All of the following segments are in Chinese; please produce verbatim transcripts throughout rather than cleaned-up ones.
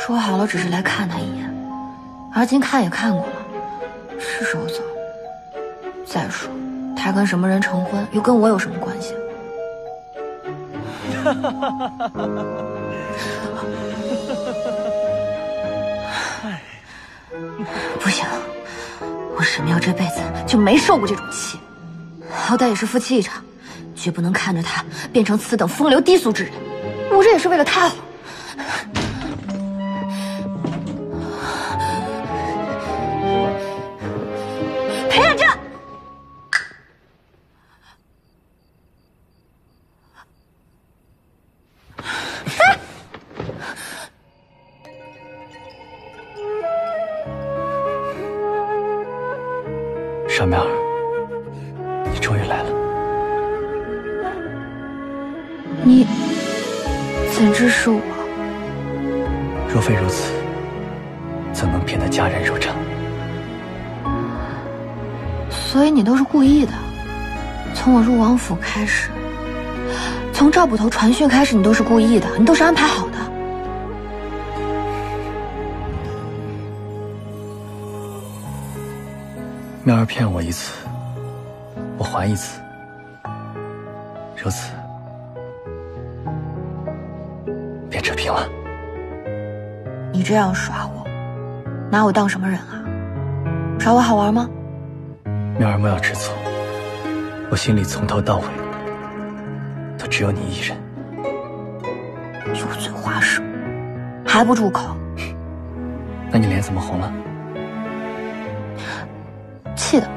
说好了只是来看他一眼，而今看也看过了，是时候走。再说，他跟什么人成婚，又跟我有什么关系？不行，我沈妙这辈子就没受过这种气，好歹也是夫妻一场，绝不能看着他变成此等风流低俗之人。我这也是为了他好。裴远正， 沈妙儿，你终于来了。 你怎知是我？ 若非如此，怎能骗得佳人入帐？ 所以你都是故意的。从我入王府开始，从赵捕头传讯开始，你都是故意的，你都是安排好的。 妙儿骗我一次，我还一次，如此便扯平了。 你这样耍我，拿我当什么人啊？耍我好玩吗？ 妙儿莫要知错，我心里从头到尾都只有你一人。 油嘴滑舌，还不住口？ 那你脸怎么红了？ 气的。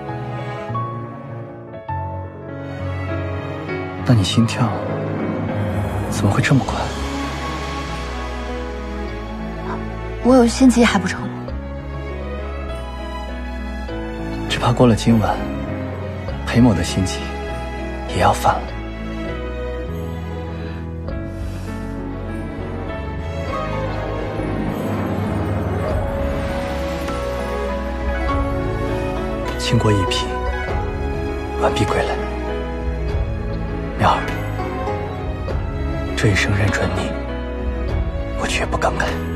那你心跳怎么会这么快？ 我有心急还不成吗？ 只怕过了今晚，裴某的心急也要犯了。倾国一匹，完璧归来。妙儿，这一生认准你，我绝不更改。